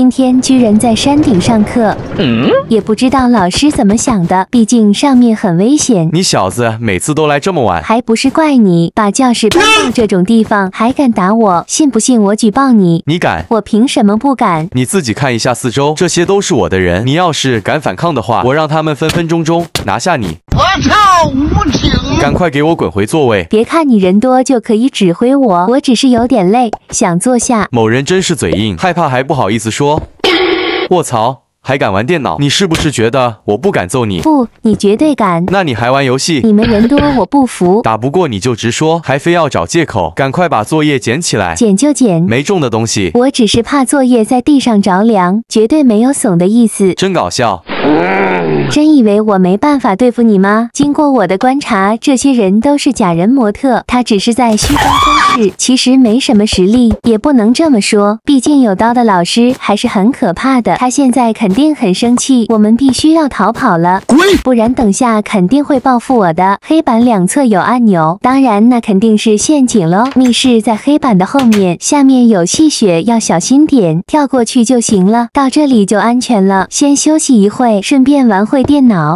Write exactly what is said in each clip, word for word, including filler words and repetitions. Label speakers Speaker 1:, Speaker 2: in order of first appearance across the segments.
Speaker 1: 今天居然在山顶上课，嗯，也不知道老师怎么想的，毕竟上面很危险。
Speaker 2: 你小子每次都来这么晚，
Speaker 1: 还不是怪你，把教室搬到这种地方，还敢打我，信不信我举报你？
Speaker 2: 你敢？
Speaker 1: 我凭什么不敢？
Speaker 2: 你自己看一下四周，这些都是我的人，你要是敢反抗的话，我让他们分分钟钟拿下你。
Speaker 3: 我操，无情！
Speaker 2: 赶快给我滚回座位！
Speaker 1: 别看你人多就可以指挥我，我只是有点累，想坐下。
Speaker 2: 某人真是嘴硬，害怕还不好意思说。卧槽，还敢玩电脑？你是不是觉得我不敢揍你？
Speaker 1: 不，你绝对敢。
Speaker 2: 那你还玩游戏？
Speaker 1: 你们人多，我不服。
Speaker 2: 打不过你就直说，还非要找借口。赶快把作业捡起来。
Speaker 1: 捡就捡，
Speaker 2: 没重的东西。
Speaker 1: 我只是怕作业在地上着凉，绝对没有怂的意思。
Speaker 2: 真搞笑。
Speaker 1: 真以为我没办法对付你吗？经过我的观察，这些人都是假人模特，他只是在虚张声势，其实没什么实力，也不能这么说。毕竟有刀的老师还是很可怕的，他现在肯定很生气，我们必须要逃跑了，不然等下肯定会报复我的。黑板两侧有按钮，当然那肯定是陷阱喽。密室在黑板的后面，下面有细雪，要小心点，跳过去就行了。到这里就安全了，先休息一会，顺便玩会电脑。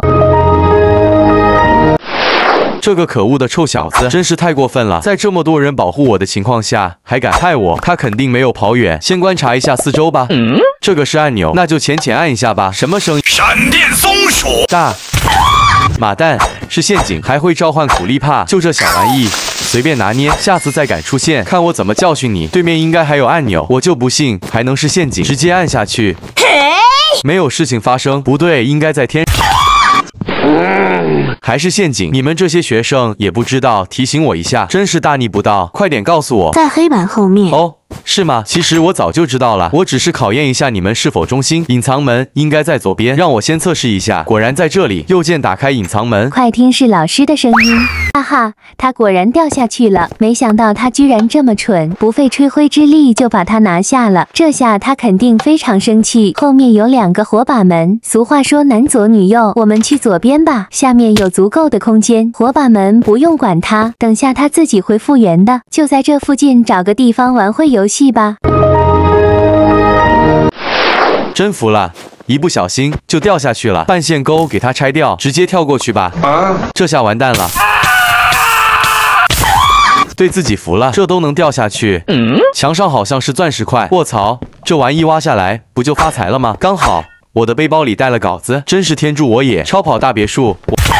Speaker 2: 这个可恶的臭小子真是太过分了，在这么多人保护我的情况下还敢害我，他肯定没有跑远。先观察一下四周吧。嗯，这个是按钮，那就浅浅按一下吧。什么声音？
Speaker 3: 闪电松鼠
Speaker 2: 大马蛋，是陷阱，还会召唤苦力怕，就这小玩意随便拿捏，下次再敢出现，看我怎么教训你。对面应该还有按钮，我就不信还能是陷阱，直接按下去。没有事情发生，不对，应该在天还是陷阱？你们这些学生也不知道提醒我一下，真是大逆不道！快点告诉我，
Speaker 4: 在黑板后面。
Speaker 2: 哦，是吗？其实我早就知道了，我只是考验一下你们是否忠心。隐藏门应该在左边，让我先测试一下。果然在这里，右键打开隐藏门。
Speaker 1: 快听是老师的声音，哈哈，他果然掉下去了。没想到他居然这么蠢，不费吹灰之力就把他拿下了。这下他肯定非常生气。后面有两个火把门，俗话说男左女右，我们去左边吧，下面有足够的空间。火把门不用管他，等下他自己会复原的。就在这附近找个地方玩会游戏吧。
Speaker 2: 真服了，一不小心就掉下去了。半线钩给它拆掉，直接跳过去吧。啊，这下完蛋了。对自己服了，这都能掉下去。嗯，墙上好像是钻石块。卧槽，这玩意挖下来不就发财了吗？刚好我的背包里带了稿子，真是天助我也。超跑大别墅。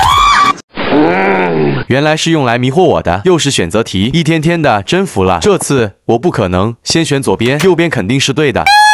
Speaker 2: 原来是用来迷惑我的，又是选择题，一天天的，真服了。这次我不可能先选左边，右边肯定是对的。